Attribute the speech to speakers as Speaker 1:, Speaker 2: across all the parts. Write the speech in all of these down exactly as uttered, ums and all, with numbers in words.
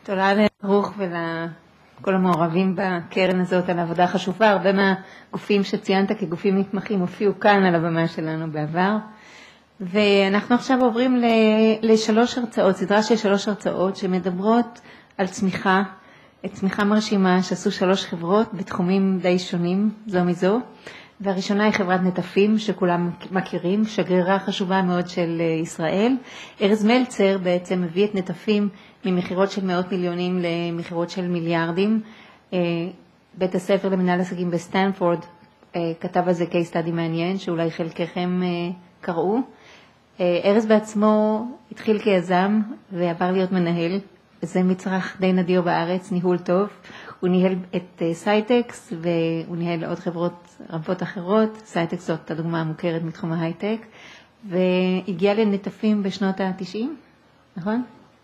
Speaker 1: תודה לברוך ולכל המעורבים בקרן הזאת על העבודה החשובה. הרבה מהגופים שציינת כגופים נתמכים הופיעו כאן על הבמה שלנו בעבר. ואנחנו עכשיו עוברים לשלוש הרצאות, סדרה של שלוש הרצאות שמדברות על צמיחה, צמיחה מרשימה שעשו שלוש חברות בתחומים די שונים זו מזו. והראשונה היא חברת נטפים שכולם מכירים, שגרירה חשובה מאוד של ישראל. ארז מלצר בעצם מביא את נטפים ממחירות של מאות מיליונים למחירות של מיליארדים. בית הספר למנהל עסקים בסטנפורד כתב על זה case study מעניין שאולי חלקכם קראו. ארז בעצמו התחיל כיזם ועבר להיות מנהל, וזה מצרך די נדיר בארץ, ניהול טוב. הוא ניהל את סייטקס והוא ניהל עוד חברות רבות אחרות. סייטקס זאת הדוגמה המוכרת מתחום ההייטק, והגיע לנטפים בשנות ה-תשעים, נכון?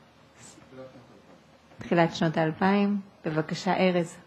Speaker 1: תחילת שנות ה-אלפיים. בבקשה ארז.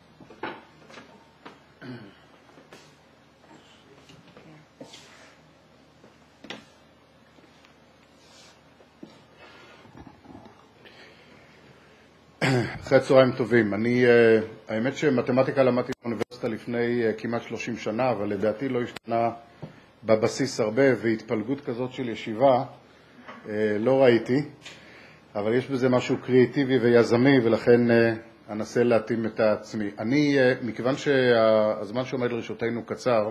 Speaker 2: אחרי צהריים טובים. אני, האמת שמתמטיקה למדתי באוניברסיטה לפני כמעט שלושים שנה, אבל לדעתי לא השתנה בבסיס הרבה, והתפלגות כזאת של ישיבה לא ראיתי, אבל יש בזה משהו קריאטיבי ויזמי, ולכן אנסה להתאים את עצמי. אני, מכיוון שהזמן שעומד לרשותנו קצר,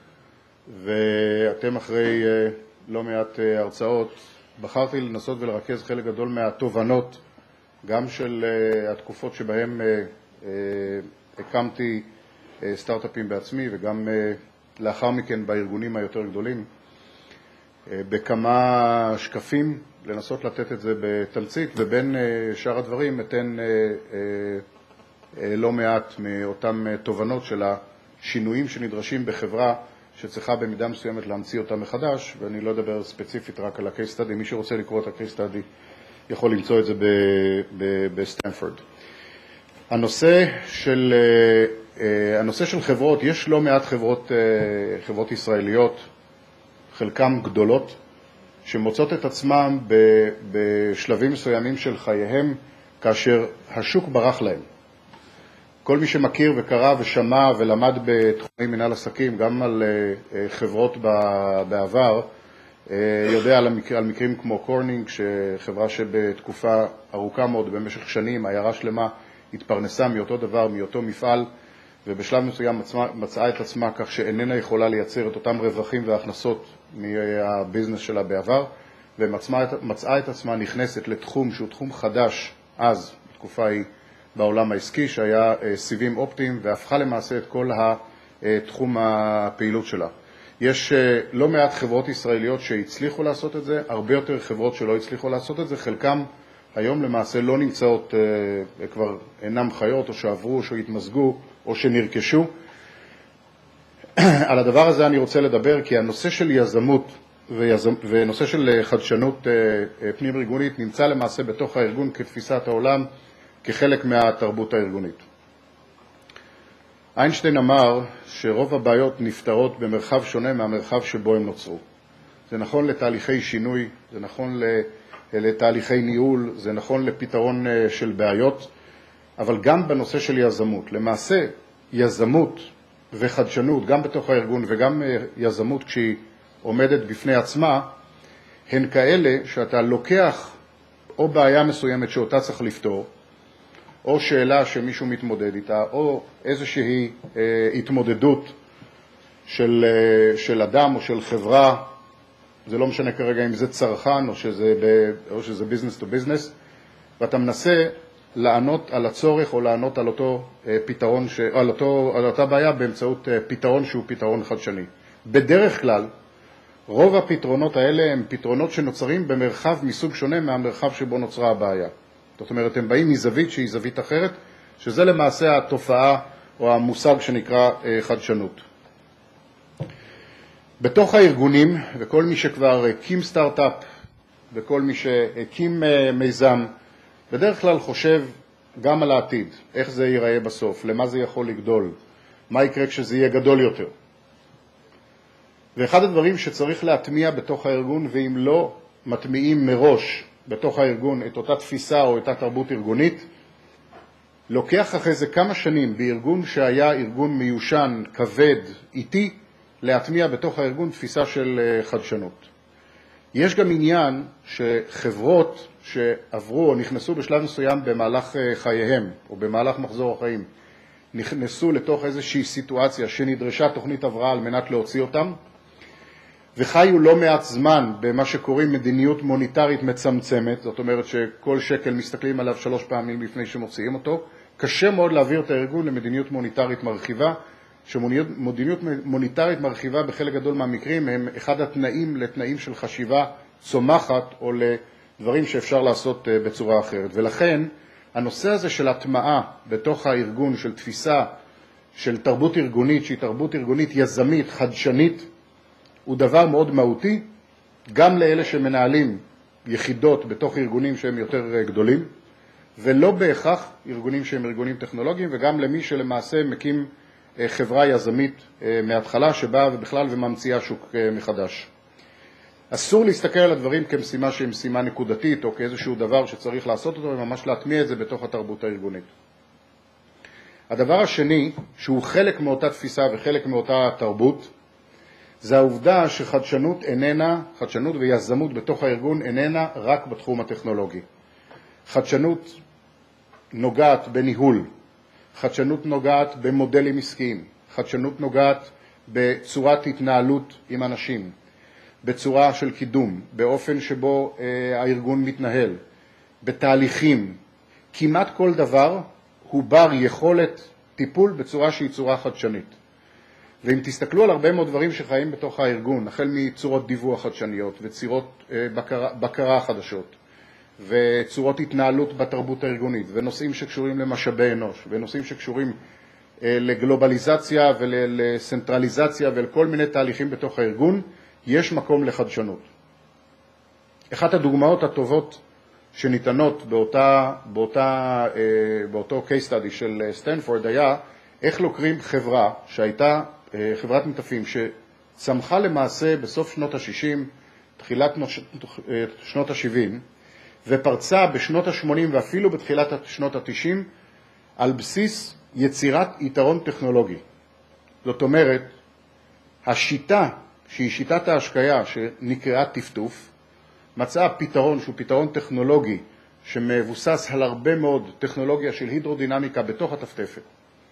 Speaker 2: ואתם אחרי לא מעט הרצאות, בחרתי לנסות ולרכז חלק גדול מהתובנות, גם של uh, התקופות שבהן uh, uh, הקמתי uh, סטארט-אפים בעצמי, וגם uh, לאחר מכן בארגונים היותר גדולים, uh, בכמה שקפים, לנסות לתת את זה בתמצית, ובין uh, שאר הדברים אתן uh, uh, uh, לא מעט מאותם uh, תובנות של השינויים שנדרשים בחברה שצריכה במידה מסוימת להמציא אותה מחדש, ואני לא אדבר ספציפית רק על ה-case study. מי שרוצה לקרוא את ה-case study יכול למצוא את זה בסטנפורד. הנושא של הנושא של חברות, יש לא מעט חברות חברות ישראליות, חלקם גדולות, שמוצאות את עצמם בשלבים מסוימים של חייהם כאשר השוק ברח להם. כל מי שמכיר וקרא ושמע ולמד בתחומי מנהל עסקים, גם על חברות בעבר, יודע על, המקר, על מקרים כמו קורנינג, שחברה שבתקופה ארוכה מאוד, במשך שנים, העיירה שלמה התפרנסה מאותו דבר, מאותו מפעל, ובשלב מסוים מצאה, מצאה את עצמה כך שאיננה יכולה לייצר את אותם רווחים והכנסות מהביזנס שלה בעבר, ומצאה את עצמה נכנסת לתחום שהוא תחום חדש אז, בתקופה היא בעולם העסקי, שהיה סיבים אופטיים, והפכה למעשה את כל התחום הפעילות שלה. יש לא מעט חברות ישראליות שהצליחו לעשות את זה, הרבה יותר חברות שלא הצליחו לעשות את זה, חלקם היום למעשה לא נמצאות, כבר אינם חיות או שעברו או שהתמזגו או שנרכשו. על הדבר הזה אני רוצה לדבר, כי הנושא של יזמות ויזמ... ונושא של חדשנות פנים ארגונית נמצא למעשה בתוך הארגון כתפיסת העולם, כחלק מהתרבות הארגונית. איינשטיין אמר שרוב הבעיות נפתרות במרחב שונה מהמרחב שבו הם נוצרו. זה נכון לתהליכי שינוי, זה נכון לתהליכי ניהול, זה נכון לפתרון של בעיות, אבל גם בנושא של יזמות. למעשה, יזמות וחדשנות, גם בתוך הארגון וגם יזמות כשהיא עומדת בפני עצמה, הן כאלה שאתה לוקח או בעיה מסוימת שאותה צריך לפתור, או שאלה שמישהו מתמודד איתה, או איזושהי אה, התמודדות של, אה, של אדם או של חברה, זה לא משנה כרגע אם זה צרכן או שזה, ב, או שזה business to business, ואתה מנסה לענות על הצורך או לענות על אותו אה, פתרון, ש, על, אותו, על אותה בעיה באמצעות אה, פתרון שהוא פתרון חדשני. בדרך כלל, רוב הפתרונות האלה הם פתרונות שנוצרים במרחב מסוג שונה מהמרחב שבו נוצרה הבעיה. זאת אומרת, הם באים מזווית שהיא זווית אחרת, שזה למעשה התופעה או המושג שנקרא חדשנות. בתוך הארגונים, וכל מי שכבר הקים סטארט-אפ, וכל מי שהקים מיזם, בדרך כלל חושב גם על העתיד, איך זה ייראה בסוף, למה זה יכול לגדול, מה יקרה כשזה יהיה גדול יותר. ואחד הדברים שצריך להטמיע בתוך הארגון, ואם לא מטמיעים מראש, בתוך הארגון את אותה תפיסה או אותה תרבות ארגונית, לוקח אחרי זה כמה שנים בארגון שהיה ארגון מיושן, כבד, איטי, להטמיע בתוך הארגון תפיסה של חדשנות. יש גם עניין שחברות שעברו או נכנסו בשלב מסוים במהלך חייהם או במהלך מחזור החיים, נכנסו לתוך איזושהי סיטואציה שנדרשה תוכנית הבראה על מנת להוציא אותם, וחיו לא מעט זמן במה שקוראים מדיניות מוניטרית מצמצמת, זאת אומרת שכל שקל מסתכלים עליו שלוש פעמים לפני שמוציאים אותו. קשה מאוד להעביר את הארגון למדיניות מוניטרית מרחיבה, שמדיניות מוניטרית מרחיבה בחלק גדול מהמקרים הם אחד התנאים לתנאים של חשיבה צומחת או לדברים שאפשר לעשות בצורה אחרת. ולכן הנושא הזה של הטמעה בתוך הארגון של תפיסה של תרבות ארגונית, שהיא תרבות ארגונית יזמית, חדשנית, הוא דבר מאוד מהותי, גם לאלה שמנהלים יחידות בתוך ארגונים שהם יותר גדולים, ולא בהכרח ארגונים שהם ארגונים טכנולוגיים, וגם למי שלמעשה מקים חברה יזמית מההתחלה שבאה ובכלל וממציאה שוק מחדש. אסור להסתכל על הדברים כמשימה שהיא משימה נקודתית, או כאיזשהו דבר שצריך לעשות אותו, וממש להטמיע את זה בתוך התרבות הארגונית. הדבר השני, שהוא חלק מאותה תפיסה וחלק מאותה תרבות, זה העובדה שחדשנות איננה, חדשנות ויזמות בתוך הארגון איננה רק בתחום הטכנולוגי. חדשנות נוגעת בניהול, חדשנות נוגעת במודלים עסקיים, חדשנות נוגעת בצורת התנהלות עם אנשים, בצורה של קידום, באופן שבו אה, הארגון מתנהל, בתהליכים. כמעט כל דבר הוא בר יכולת טיפול בצורה שהיא צורה חדשנית. ואם תסתכלו על הרבה מאוד דברים שחיים בתוך הארגון, החל מצורות דיווח חדשניות וצורות אה, בקרה, בקרה חדשות, וצורות התנהלות בתרבות הארגונית, ונושאים שקשורים למשאבי אנוש, ונושאים שקשורים אה, לגלובליזציה ולסנטרליזציה ולכל מיני תהליכים בתוך הארגון, יש מקום לחדשנות. אחת הדוגמאות הטובות שניתנות באותה, באותה, אה, באותו case study של סטנפורד היה איך לוקחים חברה שהייתה אה, חברת מטפים שצמחה למעשה בסוף שנות ה-שישים, תחילת שנות ה-שבעים, ופרצה בשנות ה-שמונים ואפילו בתחילת שנות ה-תשעים על בסיס יצירת יתרון טכנולוגי. זאת אומרת, השיטה שהיא שיטת ההשקיה שנקראה טפטוף, מצאה פתרון שהוא פתרון טכנולוגי שמבוסס על הרבה מאוד טכנולוגיה של הידרודינמיקה בתוך הטפטפת.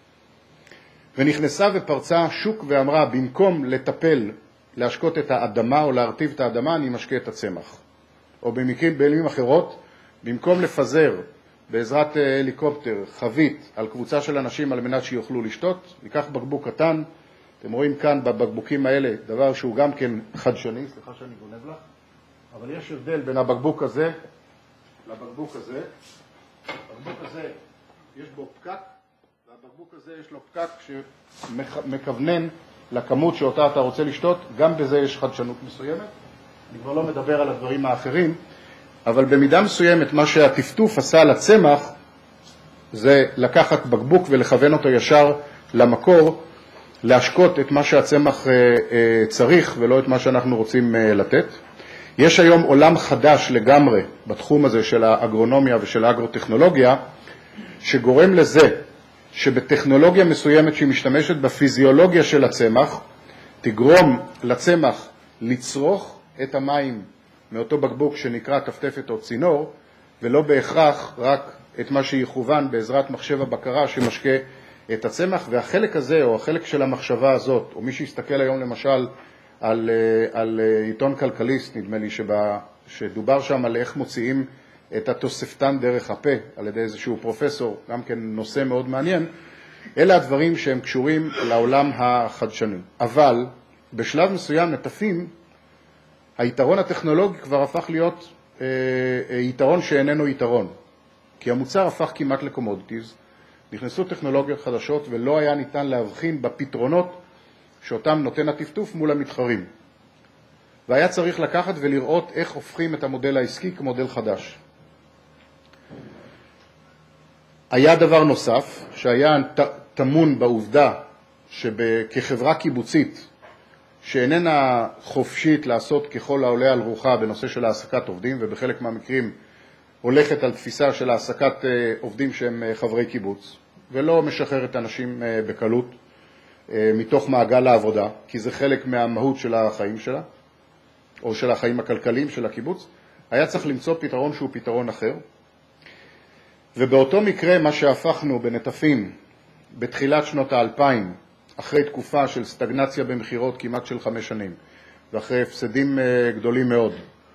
Speaker 2: ונכנסה ופרצה שוק ואמרה, במקום לטפל, להשקות את האדמה או להרטיב את האדמה, אני משקה את הצמח. או במקרים, במילים אחרות, במקום לפזר בעזרת הליקופטר חבית על קבוצה של אנשים על מנת שיוכלו לשתות, ניקח בקבוק קטן, אתם רואים כאן בבקבוקים האלה דבר שהוא גם כן חדשני, סליחה שאני גונב לך, אבל יש הבדל בין הבקבוק הזה לבקבוק הזה. הבקבוק הזה יש בו פקק, והבקבוק הזה יש לו פקק שמכוונן לכמות שאותה אתה רוצה לשתות, גם בזה יש חדשנות מסוימת. אני כבר לא מדבר על הדברים האחרים, אבל במידה מסוימת מה שהטפטוף עשה לצמח זה לקחת בקבוק ולכוון אותו ישר למקור, להשקות את מה שהצמח צריך ולא את מה שאנחנו רוצים לתת. יש היום עולם חדש לגמרי בתחום הזה של האגרונומיה ושל האגרוטכנולוגיה, שגורם לזה שבטכנולוגיה מסוימת שהיא משתמשת בפיזיולוגיה של הצמח, תגרום לצמח לצרוך את המים מאותו בקבוק שנקרא טפטפת או צינור, ולא בהכרח רק את מה שיכוון בעזרת מחשב הבקרה שמשקה את הצמח. והחלק הזה, או החלק של המחשבה הזאת, או מי שיסתכל היום למשל על, על עיתון כלכליסט, נדמה לי שבה, שדובר שם על איך מוציאים את התוספתן דרך הפה, על ידי איזשהו פרופסור, גם כן נושא מאוד מעניין, אלה הדברים שהם קשורים לעולם החדשני. אבל בשלב מסוים נטפים, היתרון הטכנולוגי כבר הפך להיות אה, יתרון שאיננו יתרון, כי המוצר הפך כמעט לקומודיטיז, נכנסו טכנולוגיות חדשות ולא היה ניתן להבחין בפתרונות שאותם נותן הטפטוף מול המתחרים. והיה צריך לקחת ולראות איך הופכים את המודל העסקי כמודל חדש. היה דבר נוסף שהיה תמון בעובדה שכחברה קיבוצית שאיננה חופשית לעשות ככל העולה על רוחה בנושא של העסקת עובדים, ובחלק מהמקרים הולכת על תפיסה של העסקת עובדים שהם חברי קיבוץ, ולא משחררת אנשים בקלות מתוך מעגל העבודה, כי זה חלק מהמהות של החיים שלה, או של החיים הכלכליים של הקיבוץ. היה צריך למצוא פתרון שהוא פתרון אחר. ובאותו מקרה מה שהפכנו בנטפים בתחילת שנות האלפיים, אחרי תקופה של סטגנציה במחירות כמעט של חמש שנים, ואחרי הפסדים גדולים מאוד,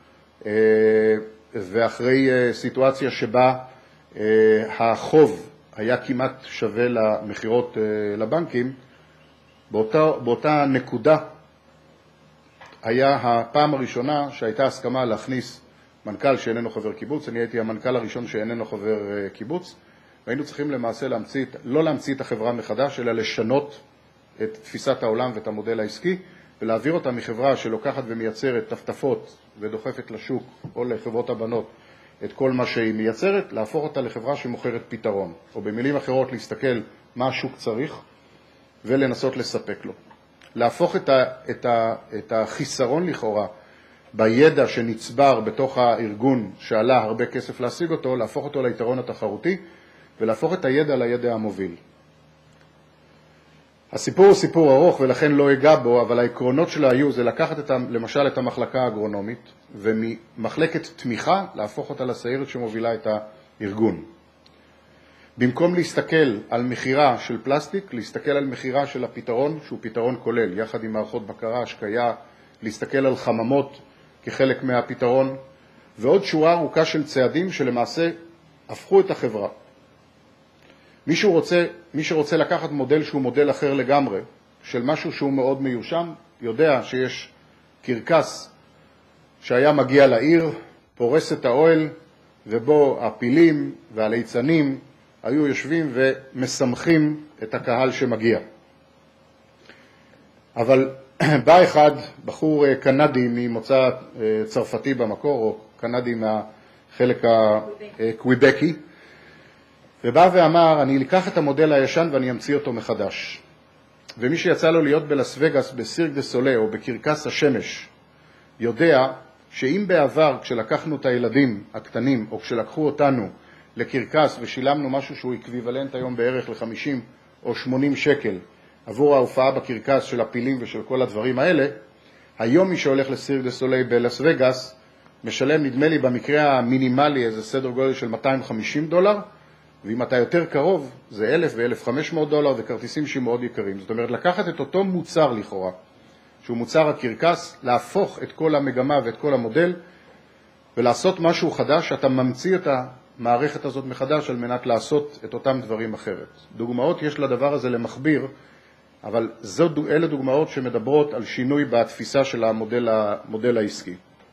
Speaker 2: ואחרי סיטואציה שבה החוב היה כמעט שווה למחירות לבנקים, באותה, באותה נקודה היה הפעם הראשונה שהייתה הסכמה להכניס מנכ"ל שאיננו חבר קיבוץ. אני הייתי המנכ"ל הראשון שאיננו חבר קיבוץ, והיינו צריכים למעשה להמציא, לא להמציא את החברה מחדש, אלא לשנות את תפיסת העולם ואת המודל העסקי, ולהעביר אותה מחברה שלוקחת ומייצרת טפטפות ודוחפת לשוק או לחברות הבנות את כל מה שהיא מייצרת, להפוך אותה לחברה שמוכרת פתרון, או במילים אחרות להסתכל מה השוק צריך ולנסות לספק לו. להפוך את, ה, את, ה, את החיסרון לכאורה בידע שנצבר בתוך הארגון שעלה הרבה כסף להשיג אותו, להפוך אותו ליתרון התחרותי ולהפוך את הידע לידע המוביל. הסיפור הוא סיפור ארוך ולכן לא אגע בו, אבל העקרונות שלו היו זה לקחת את, למשל את המחלקה האגרונומית וממחלקת תמיכה להפוך אותה לסיירת שמובילה את הארגון. במקום להסתכל על מחירה של פלסטיק, להסתכל על מחירה של הפתרון שהוא פתרון כולל, יחד עם מערכות בקרה, השקיה, להסתכל על חממות כחלק מהפתרון, ועוד שורה ארוכה של צעדים שלמעשה הפכו את החברה. מי שרוצה, מי שרוצה לקחת מודל שהוא מודל אחר לגמרי, של משהו שהוא מאוד מיושן, יודע שיש קרקס שהיה מגיע לעיר, פורס את האוהל, ובו הפילים והליצנים היו יושבים ומסמכים את הקהל שמגיע. אבל בא אחד, בחור קנדי ממוצא צרפתי במקור, או קנדי מהחלק הקוויבקי, ובא ואמר, אני אקח את המודל הישן ואני אמציא אותו מחדש. ומי שיצא לו להיות בלס וגאס, בסירק דה סולה או בקרקס השמש, יודע שאם בעבר כשלקחנו את הילדים הקטנים, או כשלקחו אותנו לקרקס ושילמנו משהו שהוא אקוויוולנט היום בערך ל-חמישים או שמונים שקל עבור ההופעה בקרקס של הפילים ושל כל הדברים האלה, היום מי שהולך לסירק דה סולה בלס וגאס משלם נדמה לי במקרה המינימלי איזה סדר גודל של מאתיים וחמישים דולר, ואם אתה יותר קרוב זה אלף ו-אלף וחמש מאות דולר וכרטיסים שהם מאוד יקרים. זאת אומרת לקחת את אותו מוצר לכאורה, שהוא מוצר הקרקס, להפוך את כל המגמה ואת כל המודל ולעשות משהו חדש, אתה ממציא את המערכת הזאת מחדש על מנת לעשות את אותם דברים אחרת. דוגמאות יש לדבר הזה למכביר, אבל זו, אלה דוגמאות שמדברות על שינוי בתפיסה של המודל, המודל העסקי.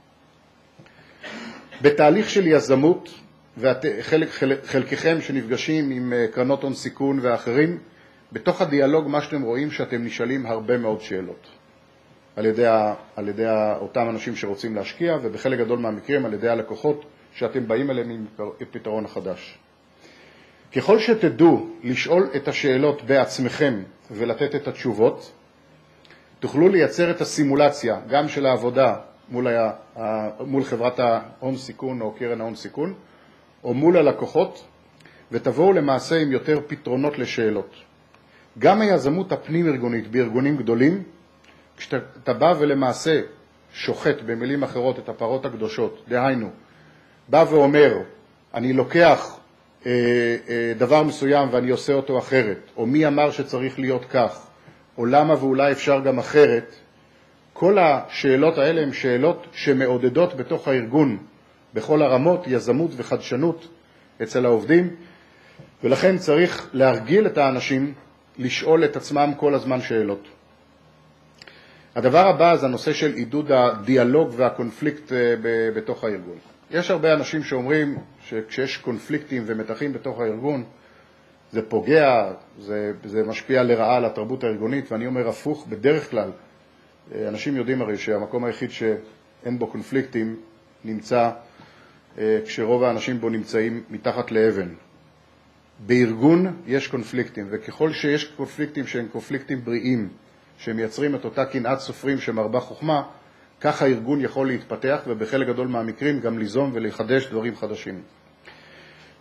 Speaker 2: בתהליך של יזמות, וחלקכם שנפגשים עם קרנות הון סיכון ואחרים, בתוך הדיאלוג מה שאתם רואים שאתם נשאלים הרבה מאוד שאלות. על ידי, על ידי אותם אנשים שרוצים להשקיע, ובחלק גדול מהמקרים על ידי הלקוחות שאתם באים אליהם עם פתרון החדש. ככל שתדעו לשאול את השאלות בעצמכם ולתת את התשובות, תוכלו לייצר את הסימולציה גם של העבודה מול, ה, מול חברת ההון סיכון או קרן ההון סיכון, או מול הלקוחות, ותבואו למעשה עם יותר פתרונות לשאלות. גם היזמות הפנים-ארגונית בארגונים גדולים, כשאתה בא ולמעשה שוחט במילים אחרות את הפרות הקדושות, דהיינו, בא ואומר, אני לוקח אה, אה, דבר מסוים ואני עושה אותו אחרת, או מי אמר שצריך להיות כך, או למה ואולי אפשר גם אחרת, כל השאלות האלה הן שאלות שמעודדות בתוך הארגון, בכל הרמות, יזמות וחדשנות אצל העובדים, ולכן צריך להרגיל את האנשים לשאול את עצמם כל הזמן שאלות. הדבר הבא זה הנושא של עידוד הדיאלוג והקונפליקט בתוך הארגון. יש הרבה אנשים שאומרים שכשיש קונפליקטים ומתחים בתוך הארגון, זה פוגע, זה, זה משפיע לרעה על התרבות הארגונית, ואני אומר הפוך, בדרך כלל, אנשים יודעים הרי שהמקום היחיד שאין בו קונפליקטים נמצא כשרוב האנשים בו נמצאים מתחת לאבן. בארגון יש קונפליקטים, וככל שיש קונפליקטים שהם קונפליקטים בריאים, שמייצרים את אותה קנאת סופרים שמרבה חוכמה, כך הארגון יכול להתפתח, ובחלק גדול מהמקרים גם ליזום ולחדש דברים חדשים.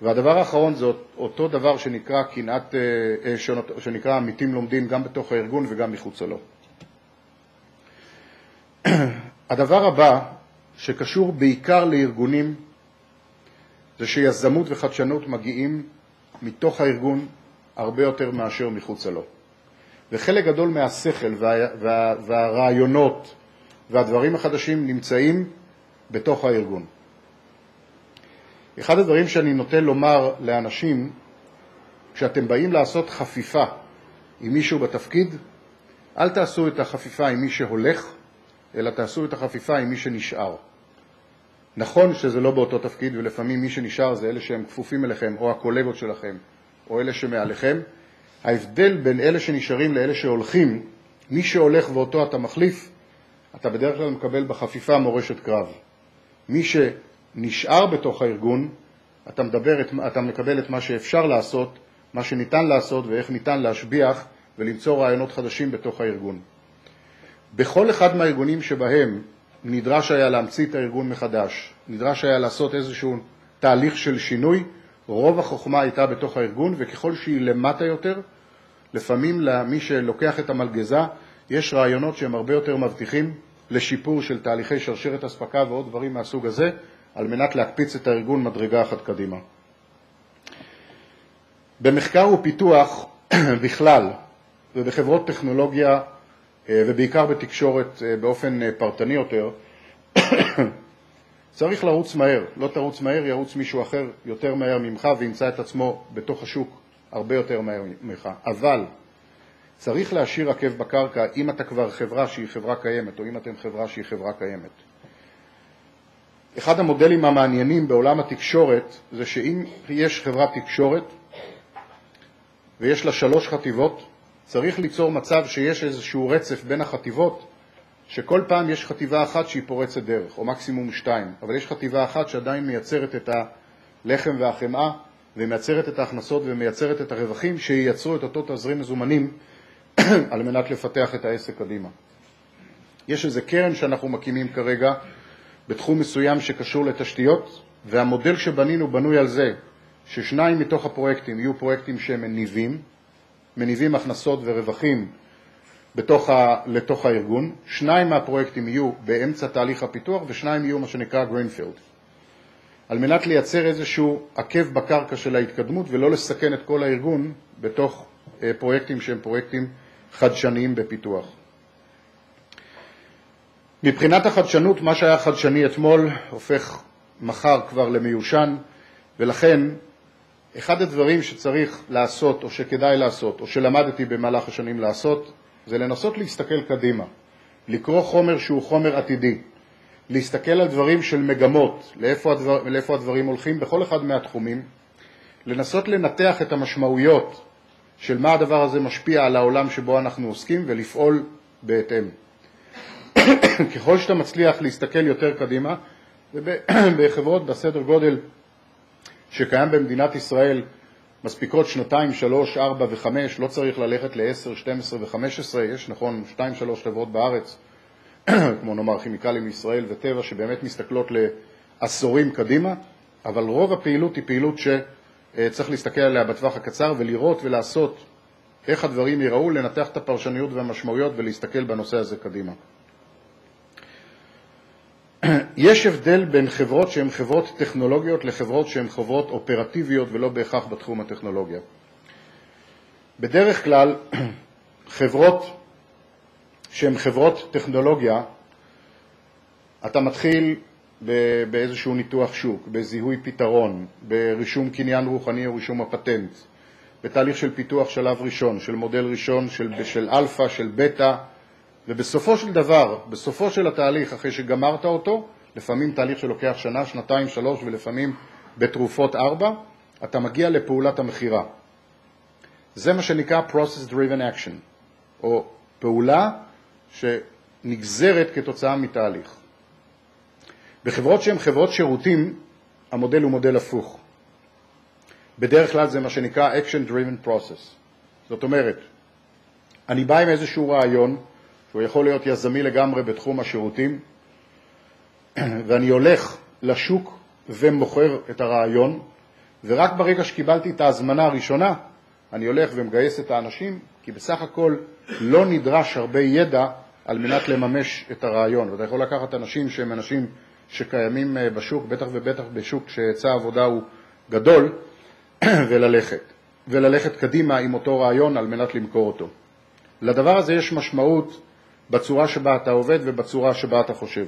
Speaker 2: והדבר האחרון זה אותו דבר שנקרא קנאת, שנקרא עמיתים לומדים גם בתוך הארגון וגם מחוצה לו. הדבר הבא שקשור בעיקר לארגונים זה שיזמות וחדשנות מגיעים מתוך הארגון הרבה יותר מאשר מחוצה לו. וחלק גדול מהשכל וה, וה, והרעיונות והדברים החדשים נמצאים בתוך הארגון. אחד הדברים שאני נוטה לומר לאנשים, כשאתם באים לעשות חפיפה עם מישהו בתפקיד, אל תעשו את החפיפה עם מי שהולך, אלא תעשו את החפיפה עם מי שנשאר. נכון שזה לא באותו תפקיד, ולפעמים מי שנשאר זה אלה שהם כפופים אליכם, או הקולגות שלכם, או אלה שמעליכם. ההבדל בין אלה שנשארים לאלה שהולכים, מי שהולך ואותו אתה מחליף, אתה בדרך כלל מקבל בחפיפה מורשת קרב. מי שנשאר בתוך הארגון, אתה, מדבר את, אתה מקבל את מה שאפשר לעשות, מה שניתן לעשות ואיך ניתן להשביח ולמצוא רעיונות חדשים בתוך הארגון. בכל אחד מהארגונים שבהם נדרש היה להמציא את הארגון מחדש, נדרש היה לעשות איזשהו תהליך של שינוי, רוב החוכמה הייתה בתוך הארגון, וככל שהיא למטה יותר, לפעמים למי שלוקח את המלגזה, יש רעיונות שהם הרבה יותר מבטיחים לשיפור של תהליכי שרשרת הספקה ועוד דברים מהסוג הזה, על מנת להקפיץ את הארגון מדרגה אחת קדימה. במחקר ופיתוח בכלל, ובחברות טכנולוגיה, ובעיקר בתקשורת באופן פרטני יותר, צריך לרוץ מהר. לא תרוץ מהר, ירוץ מישהו אחר יותר מהר ממך וימצא את עצמו בתוך השוק הרבה יותר מהר ממך. אבל צריך להשאיר עקב בקרקע אם אתה כבר חברה שהיא חברה קיימת, או אם אתם חברה שהיא חברה קיימת. אחד המודלים המעניינים בעולם התקשורת זה שאם יש חברת תקשורת ויש לה שלוש חטיבות, צריך ליצור מצב שיש איזשהו רצף בין החטיבות, שכל פעם יש חטיבה אחת שהיא פורצת דרך, או מקסימום שתיים, אבל יש חטיבה אחת שעדיין מייצרת את הלחם והחמאה, ומייצרת את ההכנסות ומייצרת את הרווחים, שייצרו את אותו תזרים מזומנים על מנת לפתח את העסק קדימה. יש איזה קרן שאנחנו מקימים כרגע בתחום מסוים שקשור לתשתיות, והמודל שבנינו בנוי על זה, ששניים מתוך הפרויקטים יהיו פרויקטים שהם מניבים, מניבים הכנסות ורווחים בתוך ה, לתוך הארגון. שניים מהפרויקטים יהיו באמצע תהליך הפיתוח, ושניים יהיו מה שנקרא גרינפילד. על מנת לייצר איזשהו עקב בקרקע של ההתקדמות, ולא לסכן את כל הארגון בתוך אה, פרויקטים שהם פרויקטים חדשניים בפיתוח. מבחינת החדשנות, מה שהיה חדשני אתמול הופך מחר כבר למיושן, ולכן אחד הדברים שצריך לעשות, או שכדאי לעשות, או שלמדתי במהלך השנים לעשות, זה לנסות להסתכל קדימה, לקרוא חומר שהוא חומר עתידי, להסתכל על דברים של מגמות, לאיפה, הדבר, לאיפה הדברים הולכים בכל אחד מהתחומים, לנסות לנתח את המשמעויות של מה הדבר הזה משפיע על העולם שבו אנחנו עוסקים, ולפעול בהתאם. ככל שאתה מצליח להסתכל יותר קדימה, ובחברות בסדר גודל שקיים במדינת ישראל, מספיקות שנתיים, שלוש, ארבע וחמש, לא צריך ללכת ל-עשר, שתים עשרה וחמש עשרה, יש נכון שתיים, שלוש חברות בארץ, כמו נאמר כימיקלים מישראל וטבע, שבאמת מסתכלות לעשורים קדימה, אבל רוב הפעילות היא פעילות שצריך להסתכל עליה בטווח הקצר, ולראות ולעשות איך הדברים ייראו, לנתח את הפרשניות והמשמעויות ולהסתכל בנושא הזה קדימה. יש הבדל בין חברות שהן חברות טכנולוגיות לחברות שהן חברות אופרטיביות ולא בהכרח בתחום הטכנולוגיה. בדרך כלל, חברות שהן חברות טכנולוגיה, אתה מתחיל באיזשהו ניתוח שוק, בזיהוי פתרון, ברישום קניין רוחני או רישום הפטנט, בתהליך של פיתוח שלב ראשון, של מודל ראשון, של, של אלפא, של בטא, ובסופו של דבר, בסופו של התהליך, אחרי שגמרת אותו, לפעמים תהליך שלוקח שנה, שנתיים, שלוש, ולפעמים בתרופות ארבע, אתה מגיע לפעולת המחירה. זה מה שנקרא process driven action, או פעולה שנגזרת כתוצאה מתהליך. בחברות שהן חברות שירותים, המודל הוא מודל הפוך. בדרך כלל זה מה שנקרא action driven process. זאת אומרת, אני בא עם איזשהו רעיון, שהוא יכול להיות יזמי לגמרי בתחום השירותים, ואני הולך לשוק ומוכר את הרעיון, ורק ברגע שקיבלתי את ההזמנה הראשונה, אני הולך ומגייס את האנשים, כי בסך הכל לא נדרש הרבה ידע על מנת לממש את הרעיון. ואתה יכול לקחת אנשים שהם אנשים שקיימים בשוק, בטח ובטח בשוק שהיצע העבודה הוא גדול, וללכת. וללכת קדימה עם אותו רעיון על מנת למכור אותו. לדבר הזה יש משמעות בצורה שבה אתה עובד ובצורה שבה אתה חושב.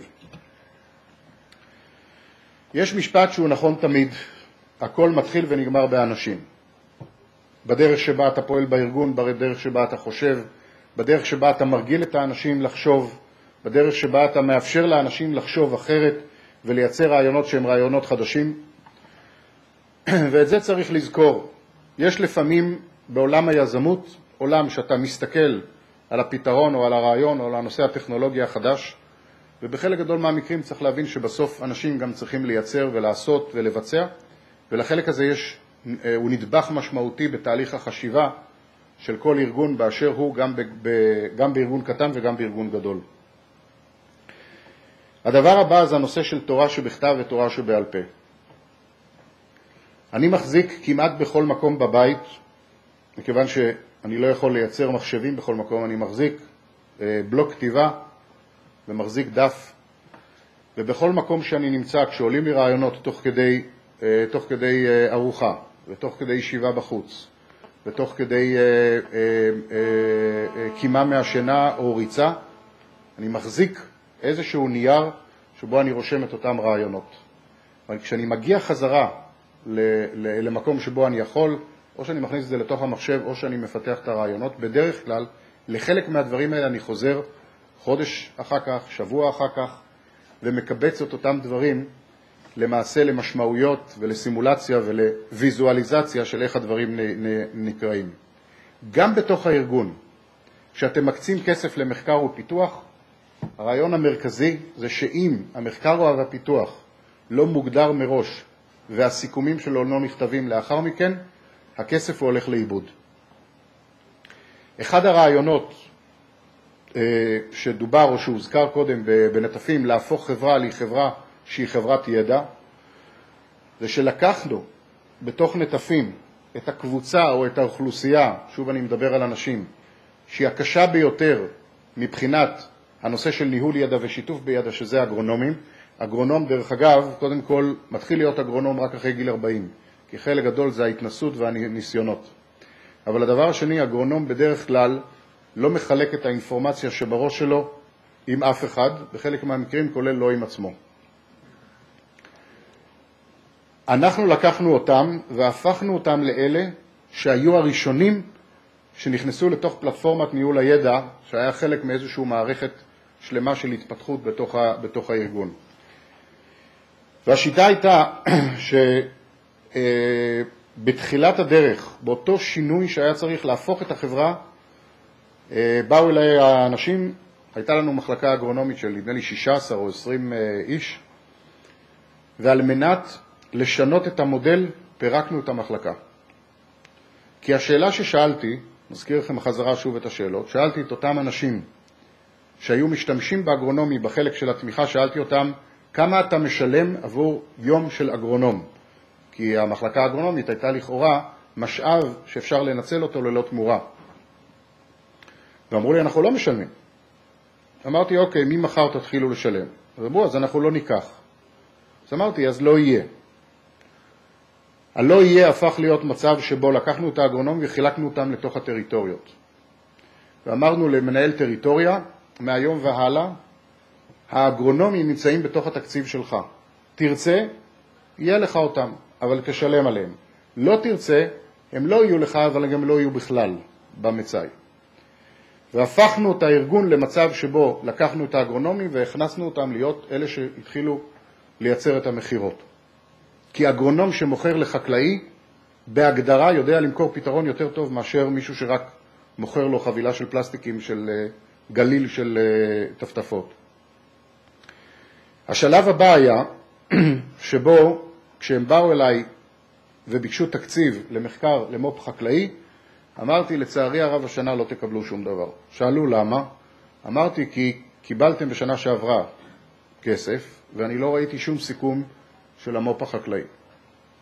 Speaker 2: יש משפט שהוא נכון תמיד, הכל מתחיל ונגמר באנשים. בדרך שבה אתה פועל בארגון, בדרך שבה אתה חושב, בדרך שבה אתה מרגיל את האנשים לחשוב, בדרך שבה אתה מאפשר לאנשים לחשוב אחרת ולייצר רעיונות שהם רעיונות חדשים. ואת זה צריך לזכור. יש לפעמים בעולם היזמות, עולם שאתה מסתכל על הפתרון או על הרעיון או על הנושא הטכנולוגי החדש, ובחלק גדול מהמקרים צריך להבין שבסוף אנשים גם צריכים לייצר ולעשות ולבצע, ולחלק הזה יש, הוא נדבך משמעותי בתהליך החשיבה של כל ארגון באשר הוא, גם, ב, ב, גם בארגון קטן וגם בארגון גדול. הדבר הבא זה הנושא של תורה שבכתב ותורה שבעל פה. אני מחזיק כמעט בכל מקום בבית, מכיוון שאני לא יכול לייצר מחשבים בכל מקום, אני מחזיק בלוק כתיבה ומחזיק דף, ובכל מקום שאני נמצא, כשעולים לי רעיונות תוך כדי, תוך כדי ארוחה, ותוך כדי ישיבה בחוץ, ותוך כדי קימה מהשינה או ריצה, אני מחזיק איזשהו נייר שבו אני רושם את אותם רעיונות. אבל כשאני מגיע חזרה למקום שבו אני יכול, או שאני מכניס את זה לתוך המחשב, או שאני מפתח את הרעיונות, בדרך כלל, לחלק מהדברים האלה אני חוזר חודש אחר כך, שבוע אחר כך, ומקבץ את אותם דברים למעשה למשמעויות ולסימולציה ולוויזואליזציה של איך הדברים נקראים. גם בתוך הארגון, כשאתם מקצים כסף למחקר ופיתוח, הרעיון המרכזי זה שאם המחקר או הפיתוח לא מוגדר מראש והסיכומים שלו לא נכתבים לאחר מכן, הכסף הוא הולך לאיבוד. אחד הרעיונות שדובר או שהוזכר קודם בנטפים להפוך חברה לחברה שהיא חברת ידע, זה שלקחנו בתוך נטפים את הקבוצה או את האוכלוסייה, שוב אני מדבר על אנשים, שהיא הקשה ביותר מבחינת הנושא של ניהול ידע ושיתוף בידע, שזה אגרונומים. אגרונום, דרך אגב, קודם כל מתחיל להיות אגרונום רק אחרי גיל ארבעים, כי חלק גדול זה ההתנסות והניסיונות. אבל הדבר השני, אגרונום בדרך כלל לא מחלק את האינפורמציה שבראש שלו עם אף אחד, בחלק מהמקרים כולל לא עם עצמו. אנחנו לקחנו אותם והפכנו אותם לאלה שהיו הראשונים שנכנסו לתוך פלטפורמת ניהול הידע, שהיה חלק מאיזושהי מערכת שלמה של התפתחות בתוך, ה, בתוך הארגון. והשיטה הייתה שבתחילת הדרך, באותו שינוי שהיה צריך להפוך את החברה, באו אליי האנשים, הייתה לנו מחלקה אגרונומית של נדמה לי שישה עשר או עשרים איש, ועל מנת לשנות את המודל פירקנו את המחלקה. כי השאלה ששאלתי, מזכיר לכם חזרה שוב את השאלות, שאלתי את אותם אנשים שהיו משתמשים באגרונומי בחלק של התמיכה, שאלתי אותם כמה אתה משלם עבור יום של אגרונום, כי המחלקה האגרונומית הייתה לכאורה משאב שאפשר לנצל אותו ללא תמורה. ואמרו לי, אנחנו לא משלמים. אמרתי, אוקיי, מי מחר תתחילו לשלם? אז אמרו, אז אנחנו לא ניקח. אז אמרתי, אז לא יהיה. הלא יהיה הפך להיות מצב שבו לקחנו את האגרונום וחילקנו אותם לתוך הטריטוריות. ואמרנו למנהל טריטוריה, מהיום והלאה, האגרונומים נמצאים בתוך התקציב שלך. תרצה, יהיה לך אותם, אבל תשלם עליהם. לא תרצה, הם לא יהיו לך, אבל גם לא יהיו בכלל במצאי. והפכנו את הארגון למצב שבו לקחנו את האגרונומים והכנסנו אותם להיות אלה שהתחילו לייצר את המחירות. כי אגרונום שמוכר לחקלאי, בהגדרה יודע למכור פתרון יותר טוב מאשר מישהו שרק מוכר לו חבילה של פלסטיקים של גליל של טפטפות. השלב הבא היה שבו כשהם באו אליי וביקשו תקציב למחקר למו"פ חקלאי, אמרתי לצערי הרב השנה לא תקבלו שום דבר. שאלו למה? אמרתי כי קיבלתם בשנה שעברה כסף ואני לא ראיתי שום סיכום של המו"פ החקלאי.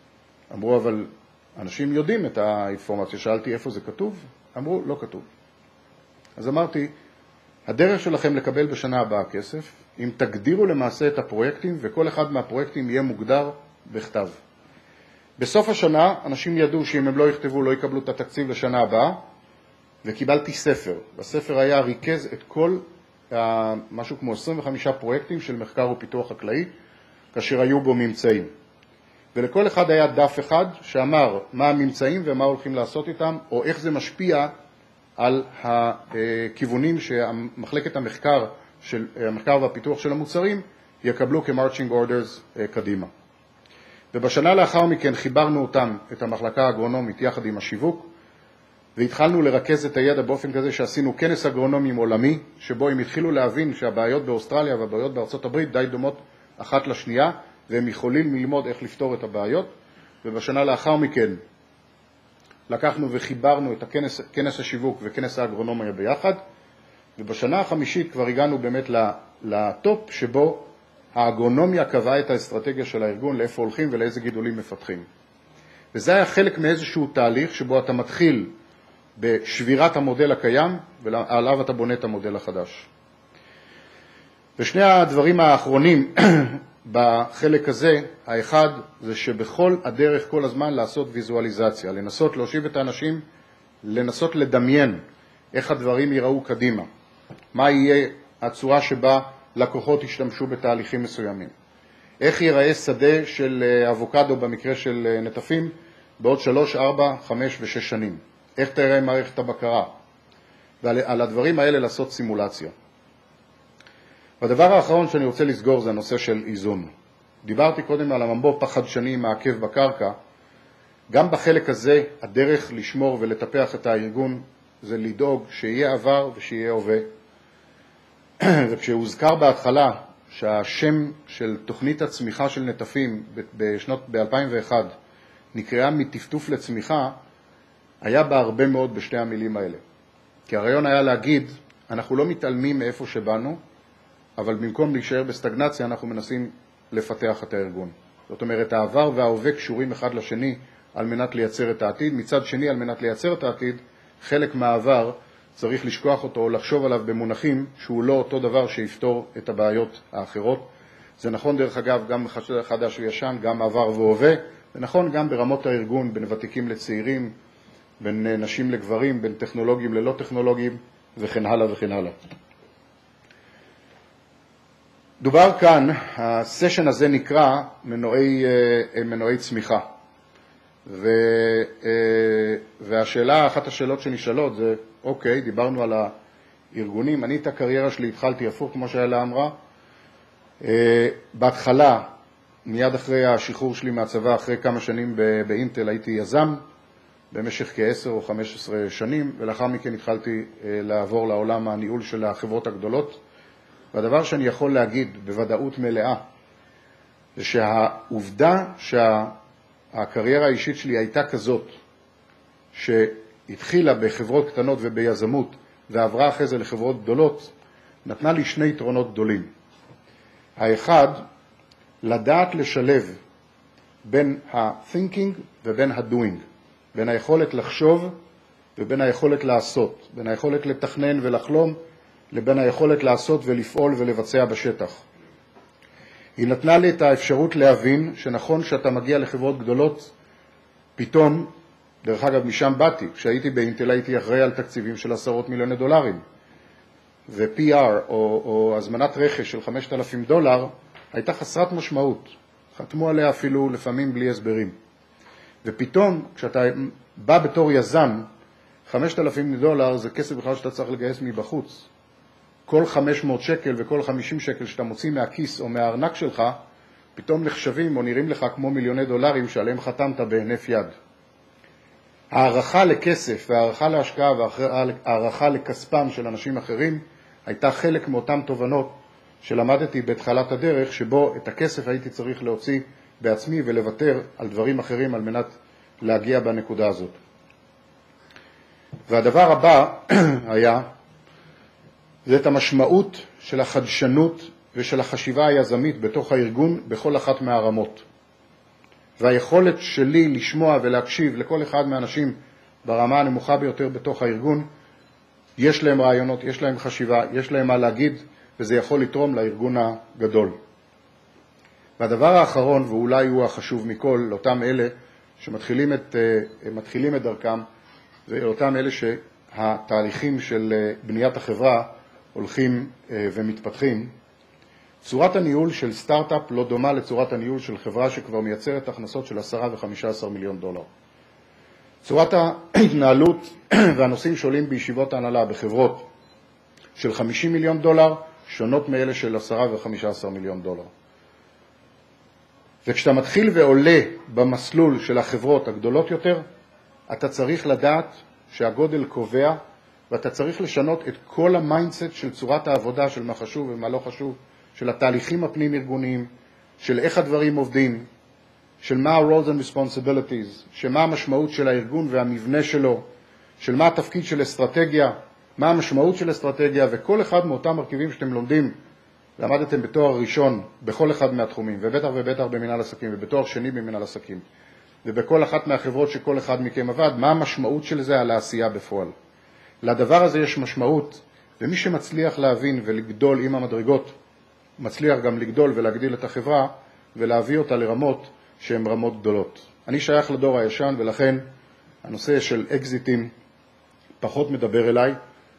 Speaker 2: אמרו, אבל אנשים יודעים את האינפורמציה. שאלתי איפה זה כתוב? אמרו, לא כתוב. אז אמרתי, הדרך שלכם לקבל בשנה הבאה כסף, אם תגדירו למעשה את הפרויקטים, וכל אחד מהפרויקטים יהיה מוגדר בכתב. בסוף השנה, אנשים ידעו שאם הם לא יכתבו, לא יקבלו את התקציב לשנה הבאה, וקיבלתי ספר. בספר היה ריכז את כל, משהו כמו עשרים וחמישה פרויקטים של מחקר ופיתוח חקלאי, כאשר היו בו ממצאים. ולכל אחד היה דף אחד שאמר מה הממצאים ומה הולכים לעשות איתם, או איך זה משפיע על הכיוונים שמחלקת המחקר, של, המחקר והפיתוח של המוצרים יקבלו כ-marching orders קדימה. ובשנה לאחר מכן חיברנו אותם, את המחלקה האגרונומית, יחד עם השיווק, והתחלנו לרכז את הידע באופן כזה שעשינו כנס אגרונומים עולמי, שבו הם התחילו להבין שהבעיות באוסטרליה והבעיות בארצות הברית די דומות אחת לשנייה, והם יכולים ללמוד איך לפתור את הבעיות. ובשנה לאחר מכן לקחנו וחיברנו את הכנס, כנס השיווק וכנס האגרונומיה ביחד, ובשנה החמישית כבר הגענו באמת לטופ שבו האגרונומיה קבעה את האסטרטגיה של הארגון, לאיפה הולכים ולאיזה גידולים מפתחים. וזה היה חלק מאיזשהו תהליך שבו אתה מתחיל בשבירת המודל הקיים, ועליו אתה בונה את המודל החדש. ושני הדברים האחרונים בחלק הזה, האחד זה שבכל הדרך כל הזמן לעשות ויזואליזציה, לנסות להושיב את האנשים, לנסות לדמיין איך הדברים ייראו קדימה, מה יהיה הצורה שבה לקוחות ישתמשו בתהליכים מסוימים, איך ייראה שדה של אבוקדו במקרה של נטפים בעוד שלוש, ארבע, חמש ושש שנים, איך תראה מערכת הבקרה, ועל הדברים האלה לעשות סימולציה. והדבר האחרון שאני רוצה לסגור זה הנושא של איזון. דיברתי קודם על הממבו החדשני מעכב בקרקע. גם בחלק הזה הדרך לשמור ולטפח את הארגון זה לדאוג שיהיה עבר ושיהיה הווה. וכשהוזכר בהתחלה שהשם של תוכנית הצמיחה של נטפים בשנות ב-אלפיים ואחת נקראה מטפטוף לצמיחה, היה בה הרבה מאוד בשתי המילים האלה. כי הרעיון היה להגיד, אנחנו לא מתעלמים מאיפה שבאנו, אבל במקום להישאר בסטגנציה אנחנו מנסים לפתח את הארגון. זאת אומרת, העבר וההווה קשורים אחד לשני על מנת לייצר את העתיד. מצד שני, על מנת לייצר את העתיד, חלק מהעבר צריך לשכוח אותו או לחשוב עליו במונחים שהוא לא אותו דבר שיפתור את הבעיות האחרות. זה נכון דרך אגב גם חדש וישן, גם עבר והווה, ונכון גם ברמות הארגון, בין ותיקים לצעירים, בין נשים לגברים, בין טכנולוגים ללא טכנולוגים, וכן הלאה וכן הלאה. דובר כאן, הסשן הזה נקרא מנועי, מנועי צמיחה. ו, והשאלה, אחת השאלות שנשאלות זה, אוקיי, דיברנו על הארגונים, אני את הקריירה שלי התחלתי הפוך, כמו שאלה אמרה. בהתחלה, מיד אחרי השחרור שלי מהצבא, אחרי כמה שנים באינטל, הייתי יזם, במשך כ-עשר או חמש עשרה שנים, ולאחר מכן התחלתי לעבור לעולם הניהול של החברות הגדולות. והדבר שאני יכול להגיד בוודאות מלאה, זה שהעובדה שהקריירה האישית שלי הייתה כזאת, שהתחילה בחברות קטנות וביזמות, ועברה אחרי זה לחברות גדולות, נתנה לי שני יתרונות גדולים. האחד, לדעת לשלב בין ה-thinking ובין ה-doing, בין היכולת לחשוב ובין היכולת לעשות, בין היכולת לתכנן ולחלום, לבין היכולת לעשות ולפעול ולבצע בשטח. היא נתנה לי את האפשרות להבין שנכון שאתה מגיע לחברות גדולות, פתאום, דרך אגב משם באתי, כשהייתי באינטל הייתי אחראי על תקציבים של עשרות מיליוני דולרים, ו-פי אר או, או הזמנת רכש של חמשת אלפים דולר הייתה חסרת משמעות, חתמו עליה אפילו לפעמים בלי הסברים. ופתאום כשאתה בא בתור יזם, חמשת אלפים דולר זה כסף בכלל שאתה צריך לגייס מבחוץ. כל חמש מאות שקל וכל חמישים שקל שאתה מוציא מהכיס או מהארנק שלך, פתאום נחשבים או נראים לך כמו מיליוני דולרים שעליהם חתמת בהינף יד. הערכה לכסף והערכה להשקעה והערכה לכספם של אנשים אחרים הייתה חלק מאותם תובנות שלמדתי בתחילת הדרך, שבו את הכסף הייתי צריך להוציא בעצמי ולוותר על דברים אחרים על מנת להגיע בנקודה הזאת. והדבר הבא היה, זה את המשמעות של החדשנות ושל החשיבה היזמית בתוך הארגון בכל אחת מהרמות. והיכולת שלי לשמוע ולהקשיב לכל אחד מהאנשים ברמה הנמוכה ביותר בתוך הארגון, יש להם רעיונות, יש להם חשיבה, יש להם מה להגיד, וזה יכול לתרום לארגון הגדול. והדבר האחרון, ואולי הוא החשוב מכל, לאותם אלה שמתחילים את, מתחילים את דרכם, ואותם אלה שהתהליכים של בניית החברה הולכים ומתפתחים. צורת הניהול של סטארט-אפ לא דומה לצורת הניהול של חברה שכבר מייצרת הכנסות של עשרה וחמישה עשר מיליון דולר. צורת ההתנהלות והנושאים שעולים בישיבות ההנהלה בחברות של חמישים מיליון דולר שונות מאלה של עשרה וחמישה עשר מיליון דולר. וכשאתה מתחיל ועולה במסלול של החברות הגדולות יותר, אתה צריך לדעת שהגודל קובע, ואתה צריך לשנות את כל המיינדסט של צורת העבודה, של מה חשוב ומה לא חשוב, של התהליכים הפנים-ארגוניים, של איך הדברים עובדים, של מה ה-roles and responsibilities, של מה המשמעות של הארגון והמבנה שלו, של מה התפקיד של אסטרטגיה, מה המשמעות של אסטרטגיה, וכל אחד מאותם מרכיבים שאתם לומדים, למדתם בתואר ראשון בכל אחד מהתחומים, ובטח ובטח במנהל עסקים, ובתואר שני במנהל עסקים, ובכל אחת מהחברות שכל אחד מכם עבד, מה המשמעות של זה על העשייה בפועל. לדבר הזה יש משמעות, ומי שמצליח להבין ולגדול עם המדרגות, מצליח גם לגדול ולהגדיל את החברה, ולהביא אותה לרמות שהן רמות גדולות. אני שייך לדור הישן, ולכן הנושא של אקזיטים פחות מדבר אליי,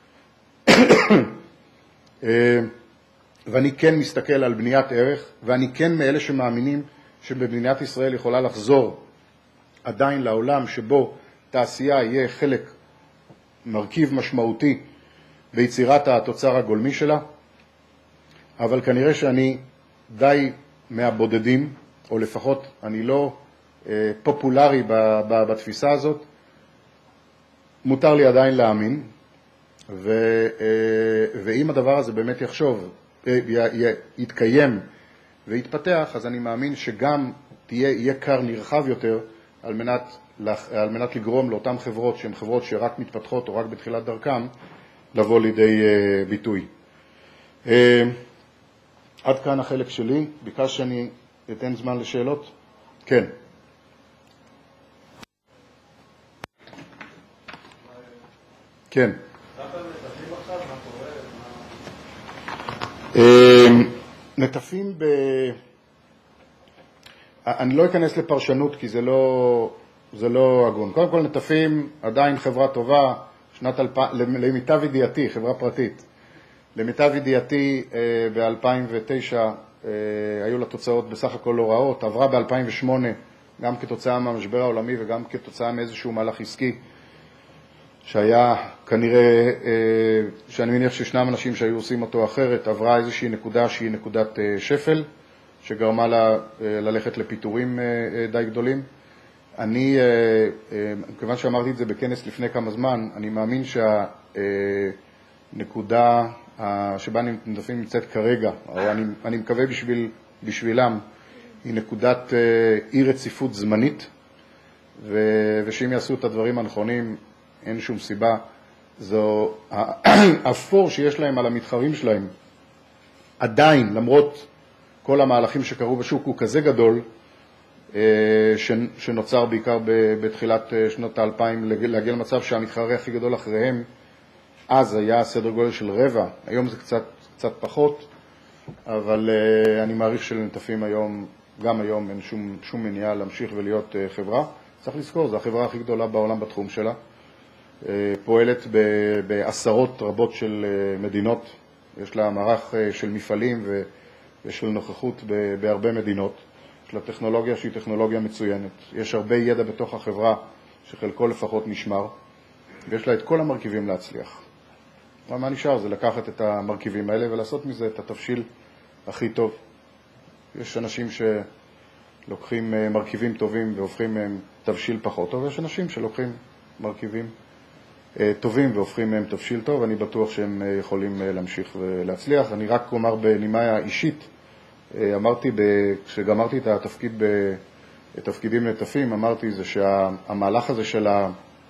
Speaker 2: ואני כן מסתכל על בניית ערך, ואני כן מאלה שמאמינים שבבניית ישראל יכולה לחזור עדיין לעולם שבו תעשייה יהיה חלק, מרכיב משמעותי ביצירת התוצר הגולמי שלה, אבל כנראה שאני די מהבודדים, או לפחות אני לא אה, פופולרי ב, ב, בתפיסה הזאת, מותר לי עדיין להאמין, ו, אה, ואם הדבר הזה באמת יחשוב, אה, י, י, יתקיים ויתפתח, אז אני מאמין שגם תהיה, יהיה קר נרחב יותר על מנת, על מנת לגרום לאותן חברות שהן חברות שרק מתפתחות או רק בתחילת דרכם, לבוא לידי אה, ביטוי. אה, עד כאן החלק שלי, ביקש שאני אתן זמן לשאלות? כן. כן. נטפים ב... אני לא אכנס לפרשנות כי זה לא, זה לא הגון. קודם כל נטפים עדיין חברה טובה, שנת אלפיים, למיטב ידיעתי, חברה פרטית. למיטב ידיעתי ב-אלפיים ותשע היו לה תוצאות בסך הכל לא רעות, עברה ב-אלפיים ושמונה גם כתוצאה מהמשבר העולמי וגם כתוצאה מאיזשהו מהלך עסקי שהיה כנראה, שאני מניח שישנם אנשים שהיו עושים אותו אחרת, עברה איזושהי נקודה שהיא נקודת שפל שגרמה לה ללכת לפיטורים די גדולים. אני, כיוון שאמרתי את זה בכנס לפני כמה זמן, אני מאמין שהנקודה שבה נטפים נמצאת כרגע, או אני, אני מקווה בשביל, בשבילם, היא נקודת אי רציפות זמנית, ו, ושאם יעשו את הדברים הנכונים, אין שום סיבה. זו האפור שיש להם על המתחרים שלהם, עדיין, למרות כל המהלכים שקרו בשוק, הוא כזה גדול, שנוצר בעיקר בתחילת שנות האלפיים, להגיע למצב שהמתחרה הכי גדול אחריהם, אז היה סדר גודל של רבע, היום זה קצת, קצת פחות, אבל uh, אני מעריך שלנטפים היום, גם היום אין שום, שום מניעה להמשיך ולהיות uh, חברה. צריך לזכור, זו החברה הכי גדולה בעולם בתחום שלה, uh, פועלת ב- בעשרות רבות של uh, מדינות, יש לה מערך uh, של מפעלים ו- ושל נוכחות ב- בהרבה מדינות, יש לה טכנולוגיה שהיא טכנולוגיה מצוינת, יש הרבה ידע בתוך החברה שחלקו לפחות נשמר, ויש לה את כל המרכיבים להצליח. מה נשאר? זה לקחת את המרכיבים האלה ולעשות מזה את התבשיל הכי טוב. יש אנשים שלוקחים מרכיבים טובים והופכים מהם תבשיל פחות טוב, ויש אנשים שלוקחים מרכיבים טובים והופכים מהם תבשיל טוב, אני בטוח שהם יכולים להמשיך ולהצליח. אני רק אומר בנימה אישית, אמרתי, כשגמרתי את התפקיד בתפקידים נטפים, אמרתי זה שהמהלך הזה של ה...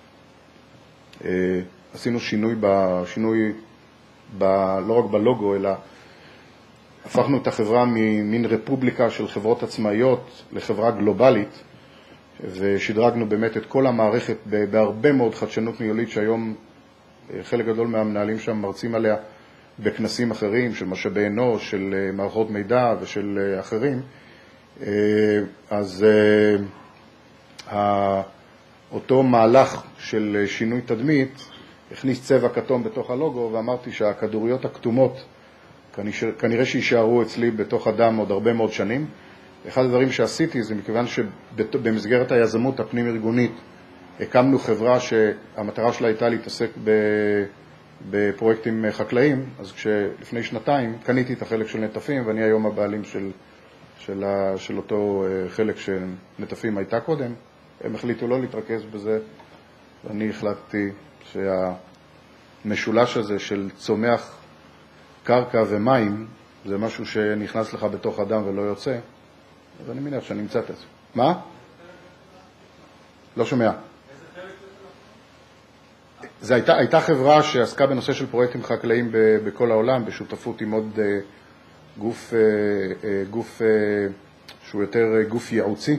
Speaker 2: עשינו שינוי, בשינוי ב, לא רק בלוגו, אלא הפכנו את החברה ממין רפובליקה של חברות עצמאיות לחברה גלובלית, ושדרגנו באמת את כל המערכת בהרבה מאוד חדשנות ניהולית שהיום חלק גדול מהמנהלים שם מרצים עליה בכנסים אחרים, של משאבי אנוש, של מערכות מידע ושל אחרים. אז אותו מהלך של שינוי תדמית הכניס צבע כתום בתוך הלוגו, ואמרתי שהכדוריות הכתומות כנראה שישארו אצלי בתוך הדם עוד הרבה מאוד שנים. אחד הדברים שעשיתי זה מכיוון שבמסגרת היזמות הפנים-ארגונית הקמנו חברה שהמטרה שלה הייתה להתעסק בפרויקטים חקלאיים, אז כשלפני שנתיים קניתי את החלק של נטפים, ואני היום הבעלים של, של, של אותו חלק שנטפים הייתה קודם. הם החליטו לא להתרכז בזה, ואני החלטתי שהמשולש הזה של צומח, קרקע ומים, זה משהו שנכנס לך בתוך אדם ולא יוצא, אז אני מניח שאני אמצא את זה. מה? לא שומע. זו הייתה, הייתה חברה שעסקה בנושא של פרויקטים חקלאיים בכל העולם, בשותפות עם עוד גוף, גוף שהוא יותר גוף ייעוצי.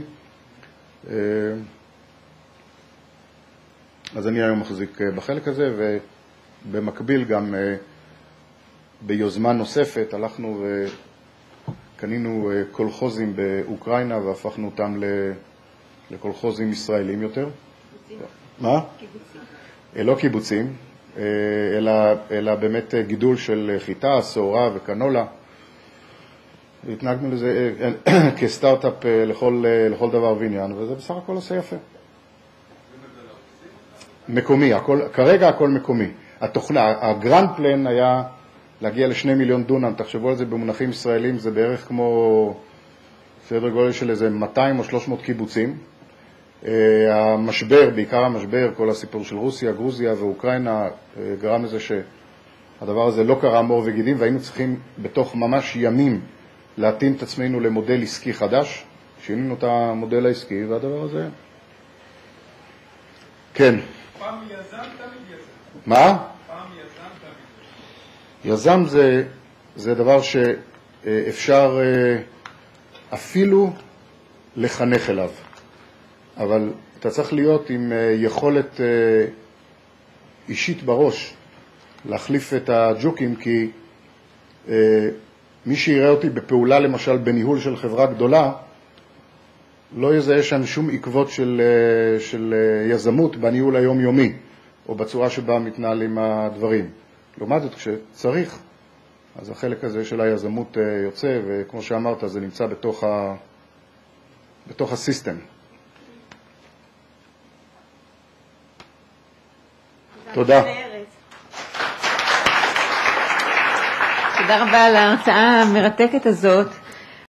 Speaker 2: אז אני היום מחזיק בחלק הזה, ובמקביל גם ביוזמה נוספת הלכנו וקנינו קולחוזים באוקראינה והפכנו אותם לקולחוזים ישראלים יותר. קיבוצים? מה? קיבוצים. לא קיבוצים, אלא, אלא באמת גידול של חיטה, סעורה וקנולה. התנהגנו לזה כסטארט-אפ לכל, לכל דבר ועניין, וזה בסך הכל עושה יפה. מקומי, הכל, כרגע הכל מקומי. התוכנה, הגרנד פלן היה להגיע לשני מיליון דונם, תחשבו על זה במונחים ישראלים, זה בערך כמו סדר גודל של איזה מאתיים או שלוש מאות קיבוצים. המשבר, בעיקר המשבר, כל הסיפור של רוסיה, גרוזיה ואוקראינה, גרם לזה שהדבר הזה לא קרה מור וגידים, והיינו צריכים בתוך ממש ימים להתאים את עצמנו למודל עסקי חדש. שינינו את המודל העסקי, והדבר הזה... כן.
Speaker 3: פעם יזם, תמיד יזם.
Speaker 2: מה?
Speaker 3: פעם יזם, תמיד יזם.
Speaker 2: יזם זה, זה דבר שאפשר אפילו לחנך אליו. אבל אתה צריך להיות עם יכולת אישית בראש להחליף את הג'וקים, כי מי שיראה אותי בפעולה למשל בניהול של חברה גדולה, לא יזהה שם שום עקבות של, של יזמות בניהול היומיומי, או בצורה שבה מתנהלים הדברים. לעומת זאת, כשצריך, אז החלק הזה של היזמות יוצא, וכמו שאמרת, זה נמצא בתוך, ה, בתוך הסיסטם. תודה.
Speaker 1: תודה רבה על ההרצאה המרתקת הזאת.